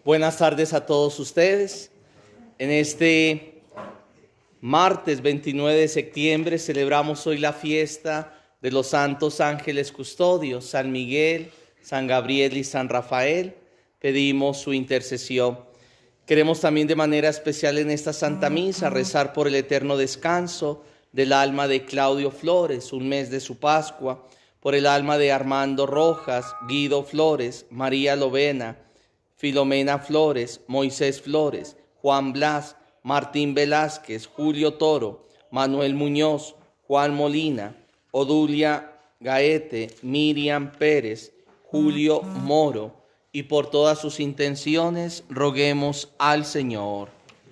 Buenas tardes a todos ustedes. En este martes 29 de septiembre celebramos hoy la fiesta de los santos ángeles custodios, San Miguel, San Gabriel y San Rafael. Pedimos su intercesión. Queremos también de manera especial en esta Santa Misa rezar por el eterno descanso del alma de Claudio Flores, un mes de su Pascua, por el alma de Armando Rojas, Guido Flores, María Lovena, Filomena Flores, Moisés Flores, Juan Blas, Martín Velázquez, Julio Toro, Manuel Muñoz, Juan Molina, Odulia Gaete, Miriam Pérez, Julio Moro, y por todas sus intenciones roguemos al Señor.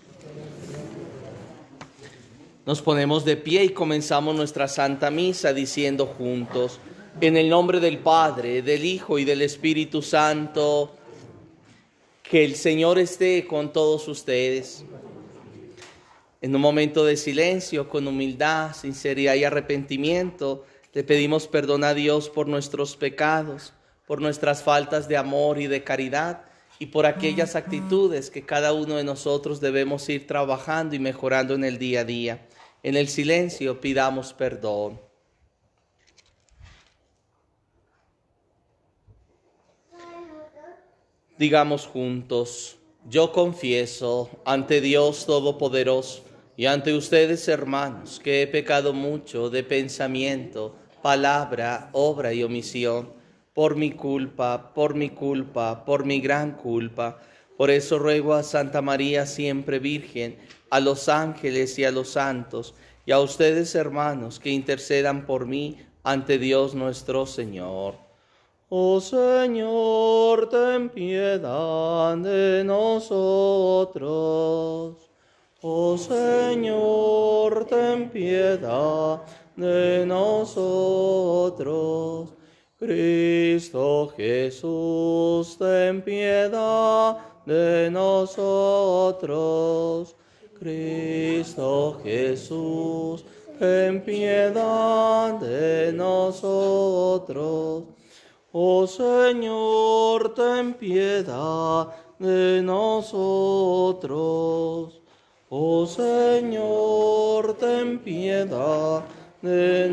Nos ponemos de pie y comenzamos nuestra Santa Misa diciendo juntos, en el nombre del Padre, del Hijo y del Espíritu Santo, que el Señor esté con todos ustedes. En un momento de silencio, con humildad, sinceridad y arrepentimiento, le pedimos perdón a Dios por nuestros pecados, por nuestras faltas de amor y de caridad y por aquellas actitudes que cada uno de nosotros debemos ir trabajando y mejorando en el día a día. En el silencio pidamos perdón. Digamos juntos, yo confieso ante Dios Todopoderoso y ante ustedes, hermanos, que he pecado mucho de pensamiento, palabra, obra y omisión, por mi culpa, por mi gran culpa. Por eso ruego a Santa María siempre Virgen, a los ángeles y a los santos, y a ustedes, hermanos, que intercedan por mí ante Dios nuestro Señor. Oh Señor, ten piedad de nosotros. Oh Señor, ten piedad de nosotros. Cristo Jesús, ten piedad de nosotros. Cristo Jesús, ten piedad de nosotros. Oh Señor, ten piedad de nosotros. Oh Señor, ten piedad de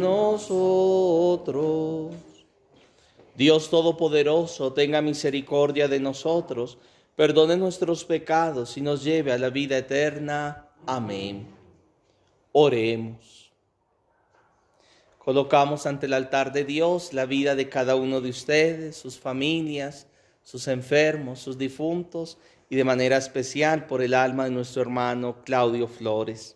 nosotros. Dios Todopoderoso, tenga misericordia de nosotros, perdone nuestros pecados y nos lleve a la vida eterna. Amén. Oremos. Colocamos ante el altar de Dios la vida de cada uno de ustedes, sus familias, sus enfermos, sus difuntos y de manera especial por el alma de nuestro hermano Claudio Flores.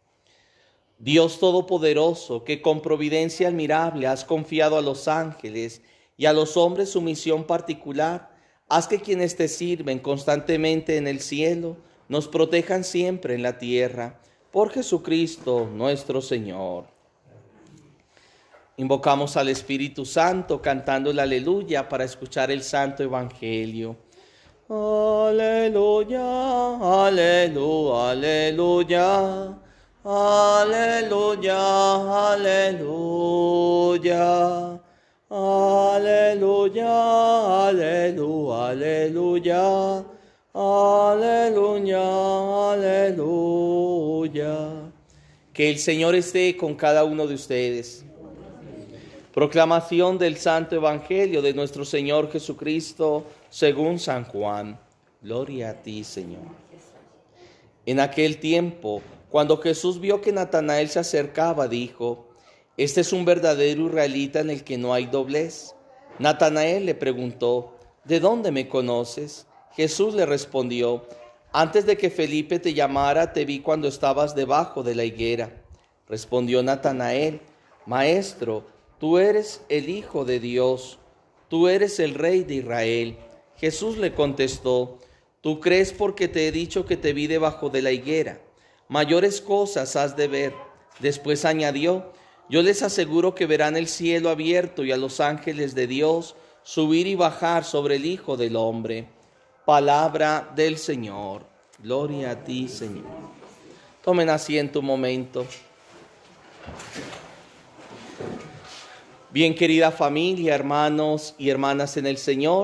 Dios Todopoderoso, que con providencia admirable has confiado a los ángeles y a los hombres su misión particular, haz que quienes te sirven constantemente en el cielo nos protejan siempre en la tierra. Por Jesucristo nuestro Señor. Invocamos al Espíritu Santo cantando el Aleluya para escuchar el Santo Evangelio. Aleluya, aleluya, aleluya, aleluya, aleluya, aleluya, aleluya, aleluya, aleluya, aleluya. Que el Señor esté con cada uno de ustedes. Proclamación del Santo Evangelio de nuestro Señor Jesucristo según San Juan. Gloria a ti, Señor. En aquel tiempo, cuando Jesús vio que Natanael se acercaba, dijo: Este es un verdadero israelita en el que no hay doblez. Natanael le preguntó: ¿De dónde me conoces? Jesús le respondió: Antes de que Felipe te llamara, te vi cuando estabas debajo de la higuera. Respondió Natanael: Maestro, tú eres el Hijo de Dios, tú eres el Rey de Israel. Jesús le contestó: Tú crees porque te he dicho que te vi debajo de la higuera. Mayores cosas has de ver. Después añadió: Yo les aseguro que verán el cielo abierto y a los ángeles de Dios subir y bajar sobre el Hijo del Hombre. Palabra del Señor. Gloria a ti, Señor. Tomen asiento un momento. Bien, querida familia, hermanos y hermanas en el Señor,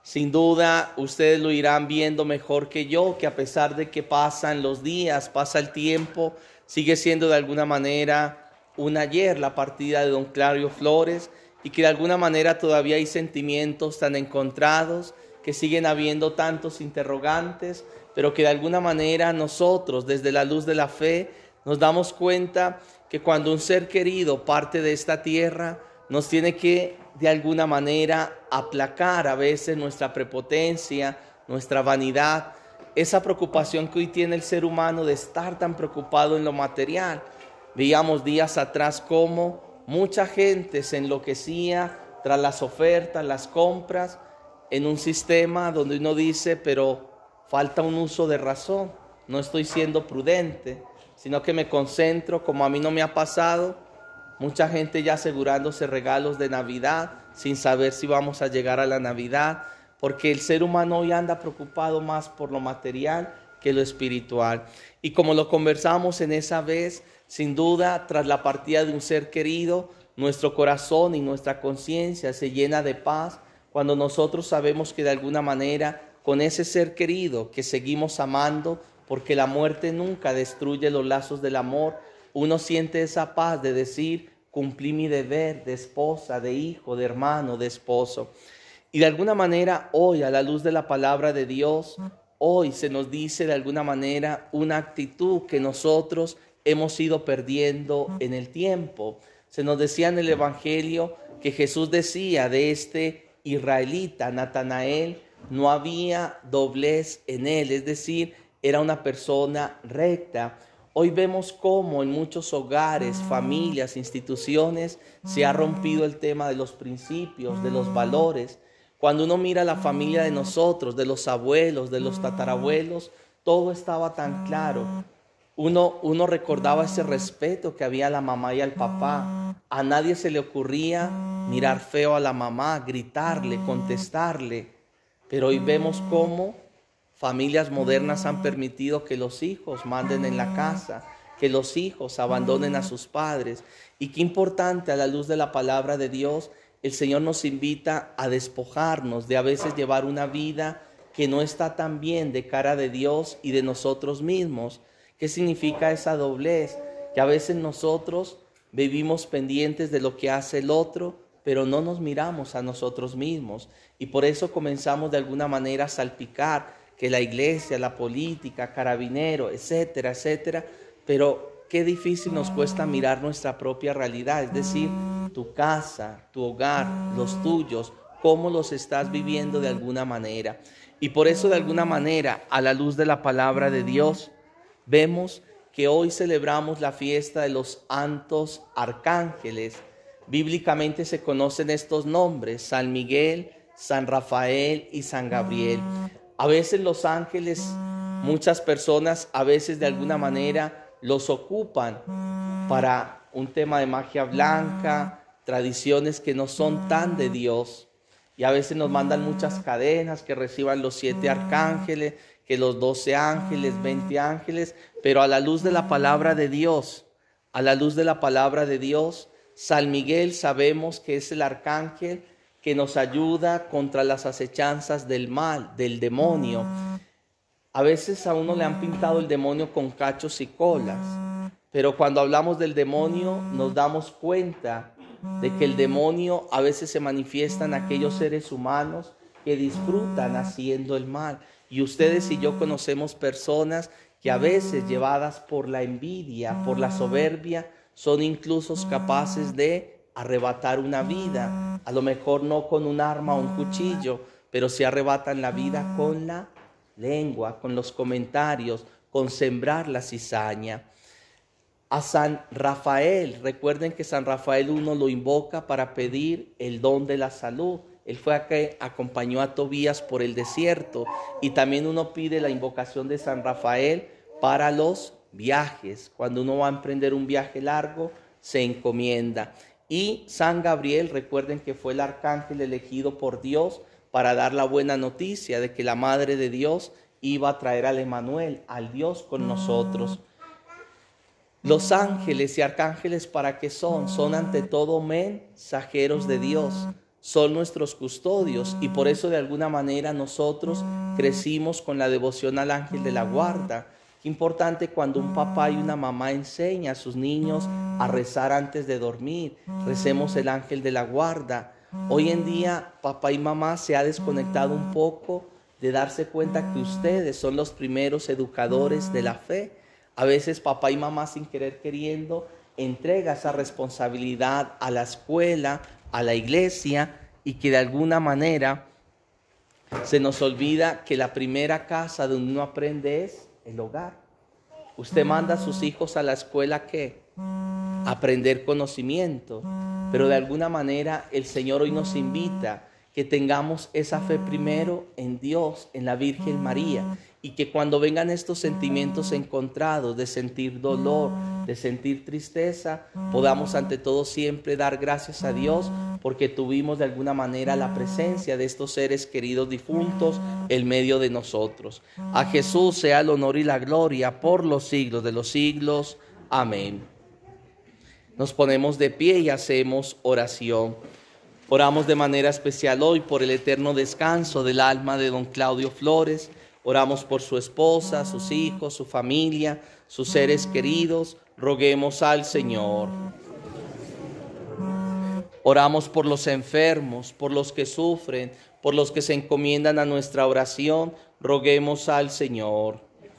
Sin duda, ustedes lo irán viendo mejor que yo, que a pesar de que pasan los días, pasa el tiempo, sigue siendo de alguna manera un ayer la partida de don Claudio Flores, y que de alguna manera todavía hay sentimientos tan encontrados, que siguen habiendo tantos interrogantes, pero que de alguna manera nosotros, desde la luz de la fe, nos damos cuenta que cuando un ser querido parte de esta tierra, nos tiene que de alguna manera aplacar a veces nuestra prepotencia, nuestra vanidad, esa preocupación que hoy tiene el ser humano de estar tan preocupado en lo material. Veíamos días atrás cómo mucha gente se enloquecía tras las ofertas, las compras, en un sistema donde uno dice, pero falta un uso de razón, no estoy siendo prudente, sino que me concentro, como a mí no me ha pasado, mucha gente ya asegurándose regalos de Navidad sin saber si vamos a llegar a la Navidad, porque el ser humano hoy anda preocupado más por lo material que lo espiritual. Y como lo conversamos en esa vez, sin duda, tras la partida de un ser querido, nuestro corazón y nuestra conciencia se llena de paz cuando nosotros sabemos que de alguna manera con ese ser querido que seguimos amando, porque la muerte nunca destruye los lazos del amor, uno siente esa paz de decir, cumplí mi deber de esposa, de hijo, de hermano, de esposo. Y de alguna manera hoy, a la luz de la palabra de Dios, hoy se nos dice de alguna manera una actitud que nosotros hemos ido perdiendo en el tiempo. Se nos decía en el Evangelio que Jesús decía de este israelita, Natanael, no había doblez en él, es decir, era una persona recta. Hoy vemos cómo en muchos hogares, familias, instituciones se ha rompido el tema de los principios, de los valores. Cuando uno mira la familia de nosotros, de los abuelos, de los tatarabuelos, todo estaba tan claro. Uno recordaba ese respeto que había a la mamá y al papá. A nadie se le ocurría mirar feo a la mamá, gritarle, contestarle. Pero hoy vemos cómo familias modernas han permitido que los hijos manden en la casa, que los hijos abandonen a sus padres. Y qué importante, a la luz de la palabra de Dios, el Señor nos invita a despojarnos de a veces llevar una vida que no está tan bien de cara de Dios y de nosotros mismos. ¿Qué significa esa doblez? Que a veces nosotros vivimos pendientes de lo que hace el otro, pero no nos miramos a nosotros mismos. Y por eso comenzamos de alguna manera a salpicar que la iglesia, la política, carabinero, etcétera, etcétera. Pero qué difícil nos cuesta mirar nuestra propia realidad, es decir, tu casa, tu hogar, los tuyos, cómo los estás viviendo de alguna manera. Y por eso de alguna manera, a la luz de la palabra de Dios, vemos que hoy celebramos la fiesta de los santos arcángeles. Bíblicamente se conocen estos nombres: San Miguel, San Rafael y San Gabriel. A veces los ángeles, muchas personas a veces de alguna manera los ocupan para un tema de magia blanca, tradiciones que no son tan de Dios. Y a veces nos mandan muchas cadenas que reciban los 7 arcángeles, que los 12 ángeles, 20 ángeles, pero a la luz de la palabra de Dios, a la luz de la palabra de Dios, San Miguel sabemos que es el arcángel que nos ayuda contra las acechanzas del mal, del demonio. A veces a uno le han pintado el demonio con cachos y colas, pero cuando hablamos del demonio nos damos cuenta de que el demonio a veces se manifiesta en aquellos seres humanos que disfrutan haciendo el mal. Y ustedes y yo conocemos personas que a veces, llevadas por la envidia, por la soberbia, son incluso capaces de arrebatar una vida. A lo mejor no con un arma o un cuchillo, pero sí arrebatan la vida con la lengua, con los comentarios, con sembrar la cizaña. A San Rafael, recuerden que San Rafael uno lo invoca para pedir el don de la salud. Él fue a que acompañó a Tobías por el desierto, y también uno pide la invocación de San Rafael para los viajes. Cuando uno va a emprender un viaje largo, se encomienda. Y San Gabriel, recuerden que fue el arcángel elegido por Dios para dar la buena noticia de que la Madre de Dios iba a traer al Emmanuel, al Dios con nosotros. Los ángeles y arcángeles, ¿para qué son? Son ante todo mensajeros de Dios. son nuestros custodios y por eso de alguna manera nosotros crecimos con la devoción al ángel de la guarda. Qué importante cuando un papá y una mamá enseña a sus niños a rezar antes de dormir. Recemos el ángel de la guarda. Hoy en día papá y mamá se ha desconectado un poco de darse cuenta que ustedes son los primeros educadores de la fe. A veces papá y mamá sin querer queriendo entrega esa responsabilidad a la escuela, a la iglesia, y que de alguna manera se nos olvida que la primera casa donde uno aprende es el hogar. Usted manda a sus hijos a la escuela, ¿qué? Aprender conocimiento, pero de alguna manera el Señor hoy nos invita que tengamos esa fe primero en Dios, en la Virgen María, y que cuando vengan estos sentimientos encontrados de sentir dolor, de sentir tristeza, podamos ante todo siempre dar gracias a Dios porque tuvimos de alguna manera la presencia de estos seres queridos difuntos en medio de nosotros. A Jesús sea el honor y la gloria por los siglos de los siglos. Amén. Nos ponemos de pie y hacemos oración. Oramos de manera especial hoy por el eterno descanso del alma de don Claudio Flores. Oramos por su esposa, sus hijos, su familia, sus seres queridos. Roguemos al Señor. Oramos por los enfermos, por los que sufren, por los que se encomiendan a nuestra oración. Roguemos al Señor.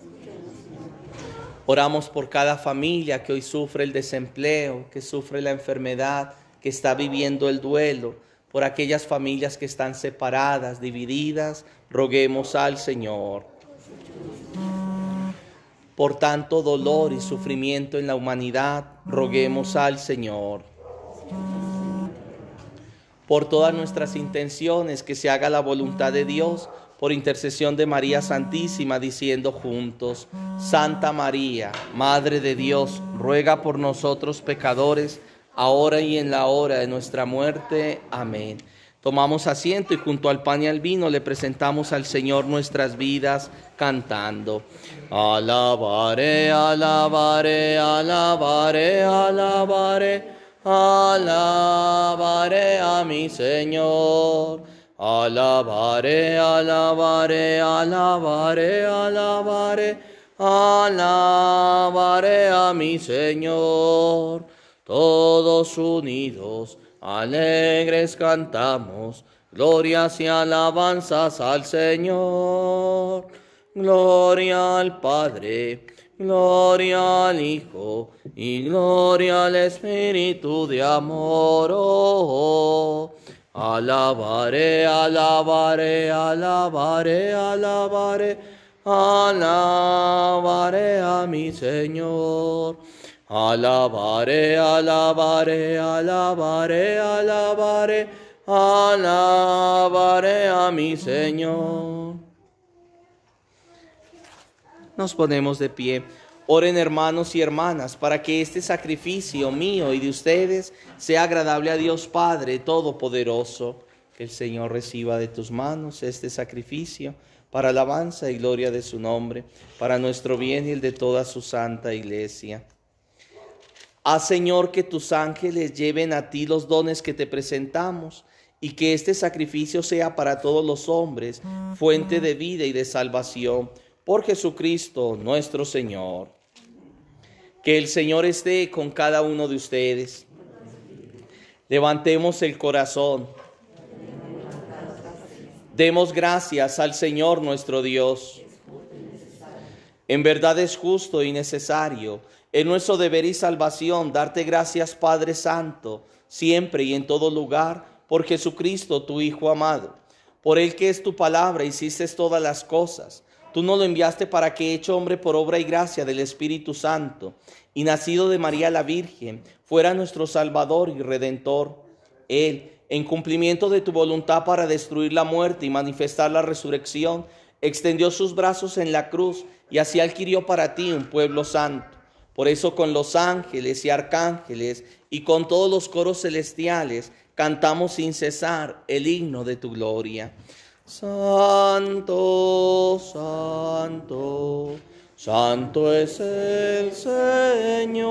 Oramos por cada familia que hoy sufre el desempleo, que sufre la enfermedad, que está viviendo el duelo, por aquellas familias que están separadas, divididas, roguemos al Señor. Por tanto dolor y sufrimiento en la humanidad, roguemos al Señor. Por todas nuestras intenciones, que se haga la voluntad de Dios, por intercesión de María Santísima, diciendo juntos: Santa María, Madre de Dios, ruega por nosotros pecadores, ahora y en la hora de nuestra muerte. Amén. Tomamos asiento y junto al pan y al vino le presentamos al Señor nuestras vidas cantando. Alabaré, alabaré, alabaré, alabaré, alabaré a mi Señor. Alabaré, alabaré, alabaré, alabaré, alabaré a mi Señor. Todos unidos, alegres cantamos, glorias y alabanzas al Señor. Gloria al Padre, gloria al Hijo, y gloria al Espíritu de amor. Oh, alabaré, alabaré, alabaré, alabaré, alabaré a mi Señor. Alabaré, alabaré, alabaré, alabaré, alabaré a mi Señor. Nos ponemos de pie. Oren, hermanos y hermanas, para que este sacrificio mío y de ustedes sea agradable a Dios Padre Todopoderoso. Que el Señor reciba de tus manos este sacrificio para alabanza y gloria de su nombre, para nuestro bien y el de toda su santa iglesia. Haz, Señor, que tus ángeles lleven a ti los dones que te presentamos y que este sacrificio sea para todos los hombres fuente de vida y de salvación. Por Jesucristo nuestro Señor. Que el Señor esté con cada uno de ustedes. Levantemos el corazón. Demos gracias al Señor nuestro Dios. En verdad es justo y necesario, es nuestro deber y salvación, darte gracias, Padre Santo, siempre y en todo lugar, por Jesucristo, tu Hijo amado. Por Él, que es tu palabra, hiciste todas las cosas. Tú nos lo enviaste para que, hecho hombre por obra y gracia del Espíritu Santo, y nacido de María la Virgen, fuera nuestro Salvador y Redentor. Él, en cumplimiento de tu voluntad para destruir la muerte y manifestar la resurrección, extendió sus brazos en la cruz y así adquirió para ti un pueblo santo. Por eso con los ángeles y arcángeles y con todos los coros celestiales cantamos sin cesar el himno de tu gloria. Santo, santo, santo es el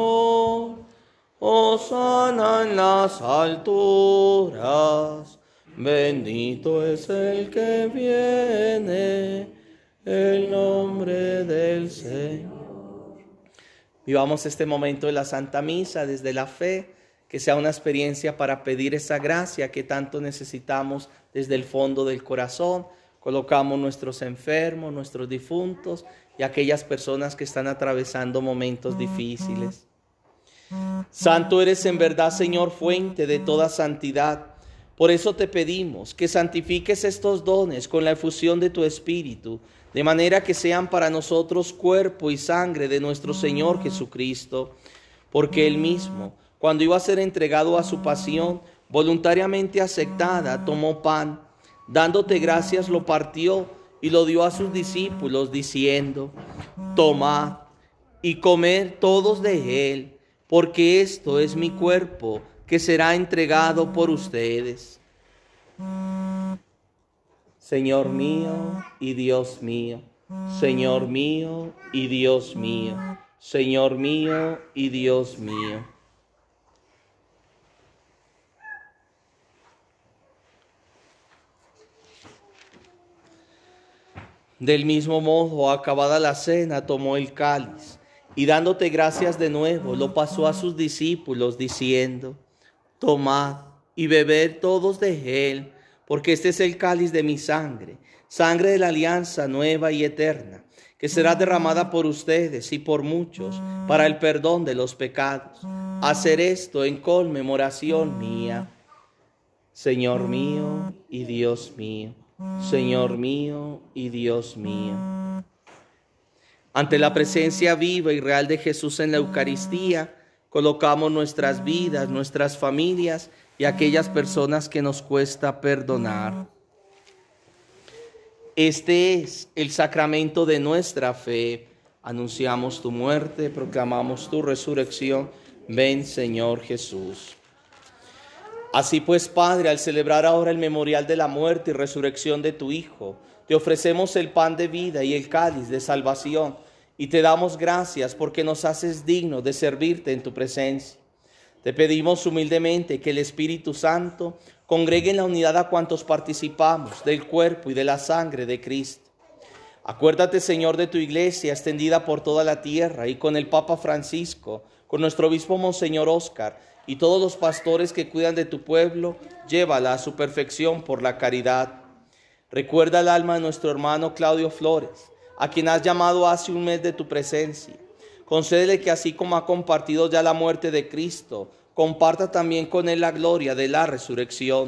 Señor. Hosana en las alturas. Bendito es el que viene, el nombre del Señor. Vivamos este momento de la Santa Misa desde la fe, que sea una experiencia para pedir esa gracia que tanto necesitamos desde el fondo del corazón. Colocamos nuestros enfermos, nuestros difuntos y aquellas personas que están atravesando momentos difíciles. Santo eres en verdad, Señor, fuente de toda santidad. Por eso te pedimos que santifiques estos dones con la efusión de tu Espíritu, de manera que sean para nosotros cuerpo y sangre de nuestro Señor Jesucristo, porque Él mismo, cuando iba a ser entregado a su pasión, voluntariamente aceptada, tomó pan, dándote gracias lo partió y lo dio a sus discípulos, diciendo: tomad y comed todos de él, porque esto es mi cuerpo, que será entregado por ustedes. Señor mío y Dios mío, Señor mío y Dios mío, Señor mío y Dios mío. Del mismo modo, acabada la cena, tomó el cáliz y dándote gracias de nuevo, lo pasó a sus discípulos, diciendo: tomad y bebed todos de él, porque este es el cáliz de mi sangre, sangre de la alianza nueva y eterna, que será derramada por ustedes y por muchos para el perdón de los pecados. Hacer esto en conmemoración mía. Señor mío y Dios mío, Señor mío y Dios mío. Ante la presencia viva y real de Jesús en la Eucaristía, colocamos nuestras vidas, nuestras familias y aquellas personas que nos cuesta perdonar. Este es el sacramento de nuestra fe. Anunciamos tu muerte, proclamamos tu resurrección. Ven, Señor Jesús. Así pues, Padre, al celebrar ahora el memorial de la muerte y resurrección de tu Hijo, te ofrecemos el pan de vida y el cáliz de salvación, y te damos gracias porque nos haces dignos de servirte en tu presencia. Te pedimos humildemente que el Espíritu Santo congregue en la unidad a cuantos participamos del cuerpo y de la sangre de Cristo. Acuérdate, Señor, de tu iglesia extendida por toda la tierra, y con el Papa Francisco, con nuestro obispo Monseñor Óscar, y todos los pastores que cuidan de tu pueblo, llévala a su perfección por la caridad. Recuerda el alma de nuestro hermano Claudio Flores, a quien has llamado hace un mes de tu presencia. Concédele que así como ha compartido ya la muerte de Cristo, comparta también con él la gloria de la resurrección.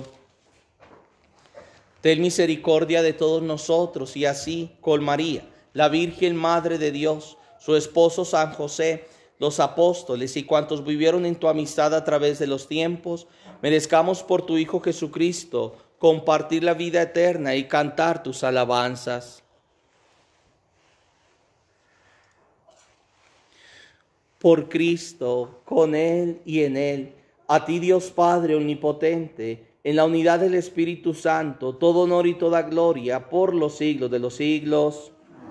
Ten misericordia de todos nosotros, y así, con María, la Virgen Madre de Dios, su esposo San José, los apóstoles y cuantos vivieron en tu amistad a través de los tiempos, merezcamos por tu Hijo Jesucristo compartir la vida eterna y cantar tus alabanzas. Por Cristo, con Él y en Él, a ti Dios Padre omnipotente, en la unidad del Espíritu Santo, todo honor y toda gloria por los siglos de los siglos.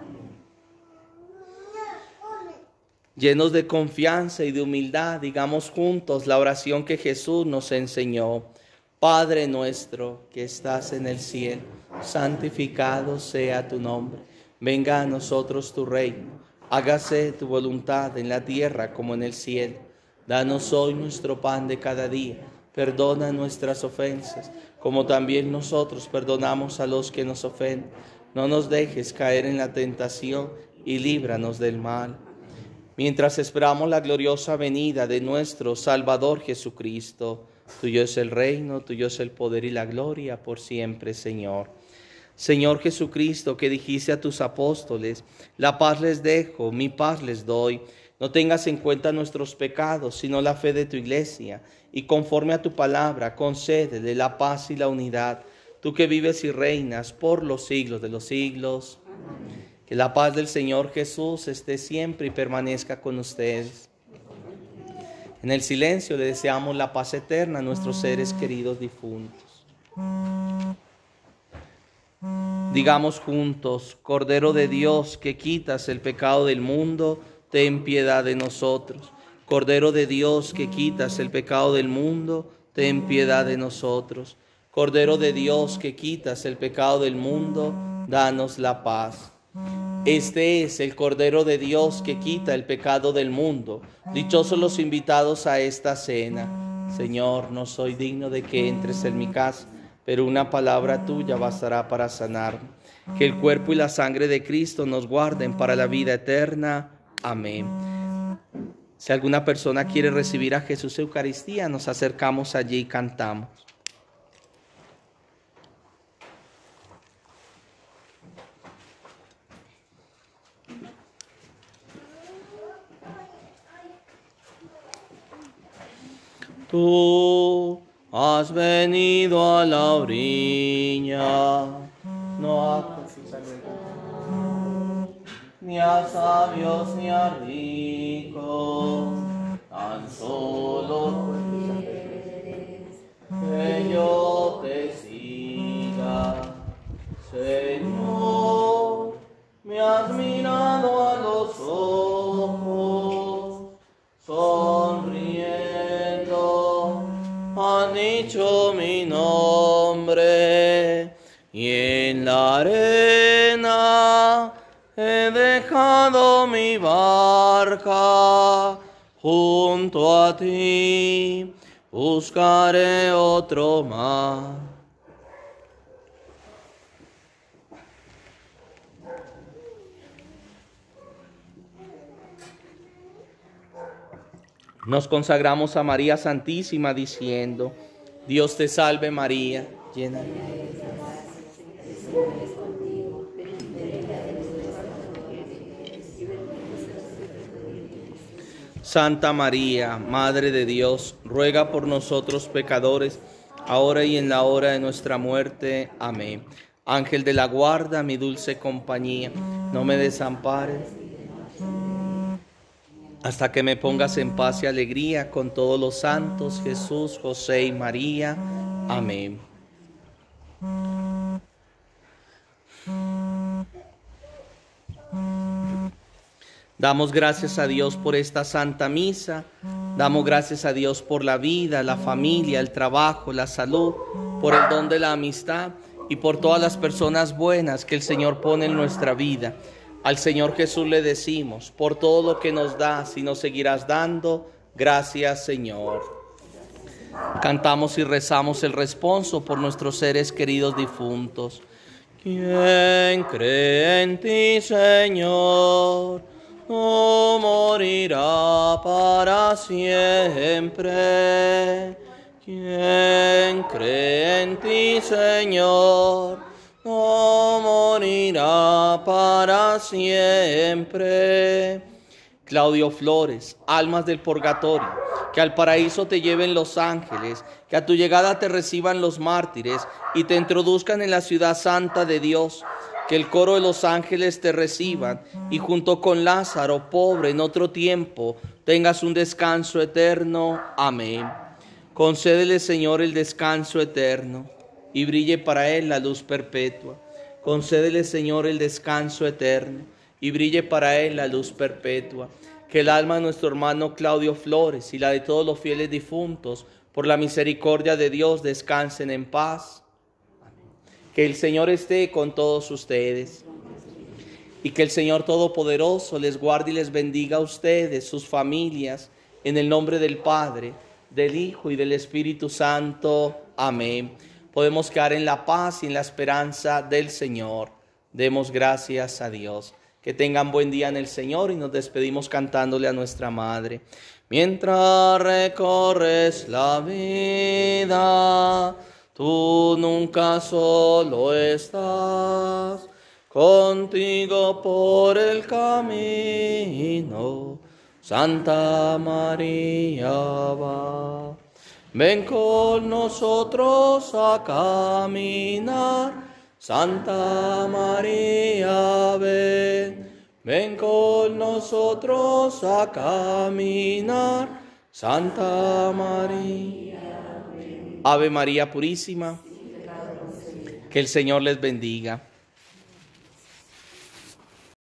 Llenos de confianza y de humildad, digamos juntos la oración que Jesús nos enseñó. Padre nuestro que estás en el cielo, santificado sea tu nombre. Venga a nosotros tu reino. Hágase tu voluntad en la tierra como en el cielo. Danos hoy nuestro pan de cada día. Perdona nuestras ofensas, como también nosotros perdonamos a los que nos ofenden. No nos dejes caer en la tentación y líbranos del mal. Mientras esperamos la gloriosa venida de nuestro Salvador Jesucristo, tuyo es el reino, tuyo es el poder y la gloria por siempre, Señor. Señor Jesucristo, que dijiste a tus apóstoles: la paz les dejo, mi paz les doy. No tengas en cuenta nuestros pecados, sino la fe de tu iglesia, y conforme a tu palabra, concédele la paz y la unidad, tú que vives y reinas por los siglos de los siglos. Que la paz del Señor Jesús esté siempre y permanezca con ustedes. En el silencio le deseamos la paz eterna a nuestros seres queridos difuntos. Digamos juntos: Cordero de Dios, que quitas el pecado del mundo, ten piedad de nosotros. Cordero de Dios, que quitas el pecado del mundo, ten piedad de nosotros. Cordero de Dios que quitas el pecado del mundo, danos la paz. Este es el Cordero de Dios que quita el pecado del mundo. Dichosos los invitados a esta cena. Señor, no soy digno de que entres en mi casa, pero una palabra tuya bastará para sanarme. Que el cuerpo y la sangre de Cristo nos guarden para la vida eterna. Amén. Si alguna persona quiere recibir a Jesús Eucaristía, nos acercamos allí y cantamos. Tú has venido a la orilla, no a ni a sabios ni a ricos, tan solo que yo te siga. Señor, me has mirado a los ojos, sonriendo, han dicho mi nombre, y en la arena he dejado mi barca, junto a ti buscaré otro mar. Nos consagramos a María Santísima diciendo: Dios te salve María, llena de gracia, el Señor es contigo, bendita eres entre todas las mujeres, y bendito es el fruto de tu vientre. Santa María, Madre de Dios, ruega por nosotros pecadores, ahora y en la hora de nuestra muerte. Amén. Ángel de la guarda, mi dulce compañía, no me desampares hasta que me pongas en paz y alegría con todos los santos, Jesús, José y María. Amén. Damos gracias a Dios por esta Santa Misa. Damos gracias a Dios por la vida, la familia, el trabajo, la salud, por el don de la amistad y por todas las personas buenas que el Señor pone en nuestra vida. Al Señor Jesús le decimos, por todo lo que nos das y nos seguirás dando, gracias Señor. Cantamos y rezamos el responso por nuestros seres queridos difuntos. ¿Quién cree en ti, Señor? No morirá para siempre. ¿Quién cree en ti, Señor? No morirá para siempre. Claudio Flores, almas del purgatorio, que al paraíso te lleven los ángeles, que a tu llegada te reciban los mártires y te introduzcan en la ciudad santa de Dios, que el coro de los ángeles te reciban y junto con Lázaro, pobre en otro tiempo, tengas un descanso eterno. Amén. Concédele, Señor, el descanso eterno y brille para él la luz perpetua. Concédele, Señor, el descanso eterno y brille para él la luz perpetua. Que el alma de nuestro hermano Claudio Flores y la de todos los fieles difuntos, por la misericordia de Dios, descansen en paz. Amén. Que el Señor esté con todos ustedes y que el Señor Todopoderoso les guarde y les bendiga a ustedes, sus familias, en el nombre del Padre, del Hijo y del Espíritu Santo. Amén. Podemos quedar en la paz y en la esperanza del Señor. Demos gracias a Dios. Que tengan buen día en el Señor y nos despedimos cantándole a nuestra Madre. Mientras recorres la vida, tú nunca solo estás. Contigo por el camino, Santa María va. Ven con nosotros a caminar, Santa María, ven. Ven con nosotros a caminar, Santa María, ven. Ave María Purísima, que el Señor les bendiga.